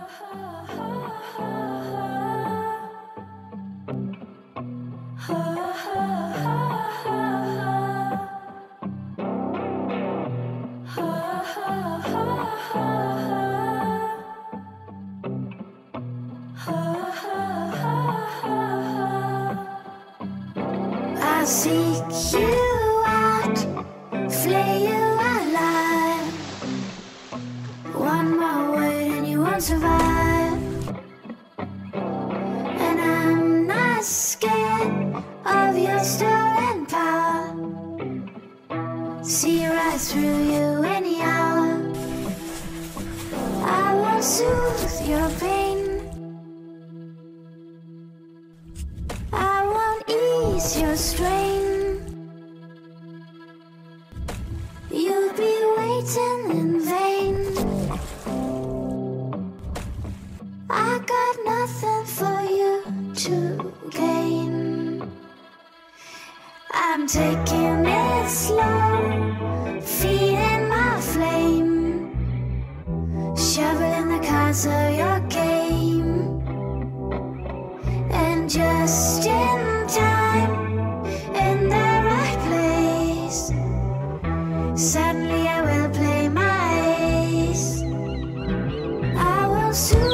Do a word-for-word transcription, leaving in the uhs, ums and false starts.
I'll seek you out, flay you alive. One more word and you won't survive. And I'm not scared of your stolen power. See right through you any hour. I will soothe your pain. I won't ease your strain. You'll be waiting in vain. I got nothing for you to gain. I'm taking it slow, feeding my flame, shoveling the cards of your game. And just in time, in the right place, suddenly I will play my ace. I will soon